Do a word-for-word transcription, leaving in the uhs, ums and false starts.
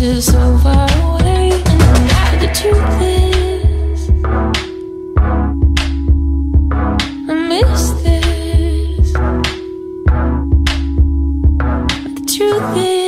is so far away. And the truth is, I miss this. The truth is